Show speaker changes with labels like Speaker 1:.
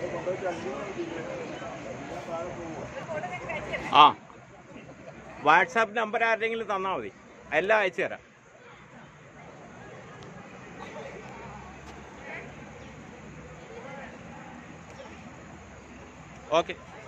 Speaker 1: ആ WhatsApp number ആരുടെങ്കിലും തന്നാൽ മതി, എല്ലാം അയച്ചു തരാം. ഓക്കെ.